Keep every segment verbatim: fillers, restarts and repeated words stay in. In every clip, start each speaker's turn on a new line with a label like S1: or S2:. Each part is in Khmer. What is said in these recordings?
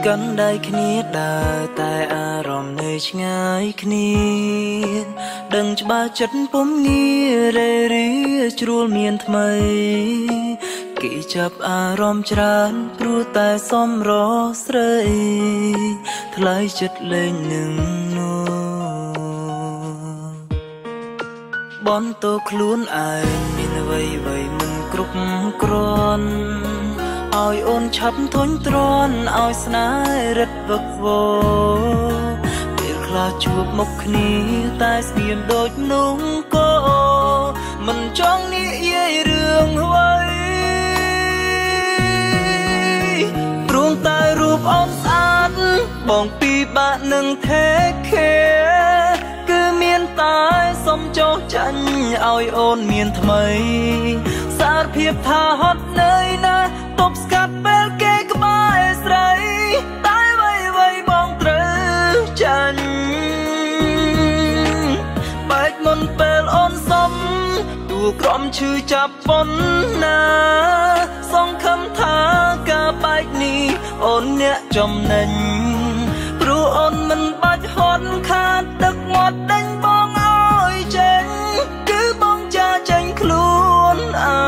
S1: កាន់ដៃគ្នាដើរតែអារម្មណ៍នៅឆ្ងាយគ្នាដឹងច្បាស់ចិត្តពុំងាររេរាជ្រួលមានថ្មីគេចាប់អារម្មណ៍ច្រើនព្រោះតែសំរស្រីថ្លៃចិត្តលេងនឹងនោះបនតោខ្លួនឯងមានអ្វីអ្វីមិនគ្រប់គ្រាន់ឲ្យអូនឆាប់ធុញទ្រាន់ឲ្យស្នេហ៍រិតវឹកវរពេលខ្លះជួបមុខគ្នាតែស្ងៀមដូចនំកោមិនចង់និយាយរឿងអ្វីព្រោះតែរូបអូនស្អាតបងពីបាក់នឹង take care គឺមានតែសុំចោះចាញ់ឲ្យអូនមានថ្មីសារភាពថាហត់នឿយណាស់ទប់ស្កាត់ពេលគេក្បែរស្រីតែអ្វីអ្វីបងត្រូវចាញ់បែកមុនពេលអូនសុំទូក្រំឈឺចាប់ប៉ុណ្ណាសង្ឃឹមថាការបែកនេះអូនអ្នកចំណេញព្រោះអូនមិនបាច់ហត់ខាតទឹកមាត់ដេញបងឲ្យចេញគឺបងចាចេញខ្លួនអើ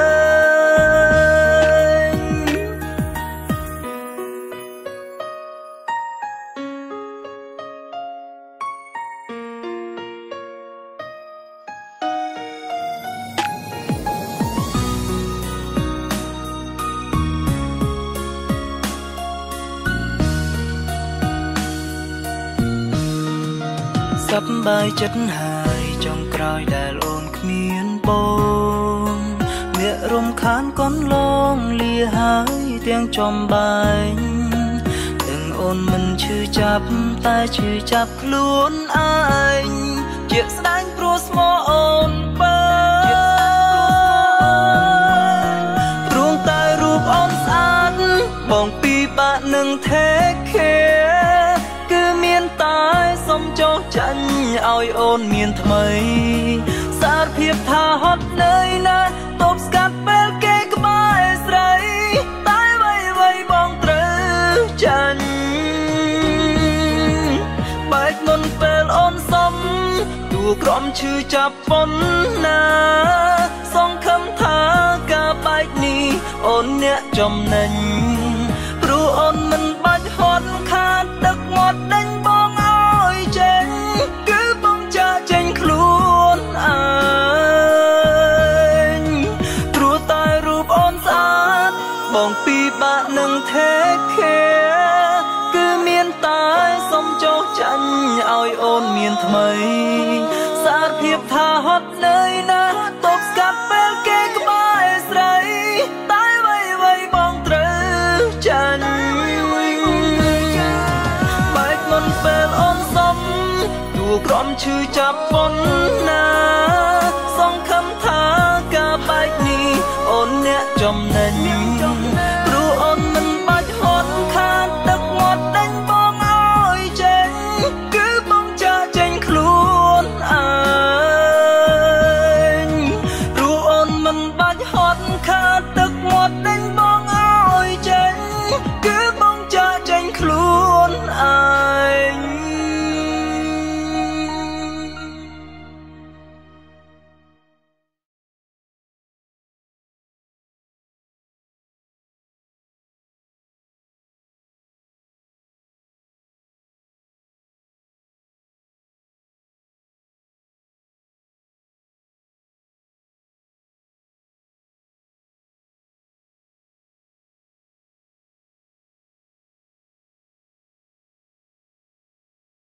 S1: សប្បាយចិត្តហើយចុងក្រោយដែលអូនគ្មានបងអ្នករំខាន កូនឡងលាហើយទាំងចំបែងទាំងអូនមិនឈឺចាប់តែឈឺចាប់ខ្លួនឯងជាស្ដាយព្រោះស្មោះអូនបើព្រោះតែរូបអូនស្អាតបងពីបាក់នឹង take care គឺមានតែសុំចោះចាញ់ឲ្យអូនមានថ្មីសារភាពថាហត់នឿយណាស់ទប់ស្កាត់ពេលគេក្បែរស្រីតែអ្វីអ្វីបងត្រូវចាញ់បែកមុនពេលអូនសុំទូក្រំឈឺចាប់ប៉ុណ្ណាសង្ឃឹមថាការបែកនេះអូនអ្នកចំណេញព្រោះអូនមិនបាច់ហត់ខាតទឹកមាត់ដេញបងឲ្យចេញគឺបងចាចេញខ្លួនអើយព្រោះតែរូបអូនស្អាតបងពីបាក់នឹង take care គឺមានតែសុំចោះចាញ់ឲ្យអូនមានថ្មីសារភាពថាហត់នឿយណាស់ទប់ស្កាត់ពេលគេក្បែរស្រីតែអ្វីអ្វីបងត្រូវចាញ់បែកមុនពេលអូនសុំទូក្រំឈឺចាប់ប៉ុណ្ណា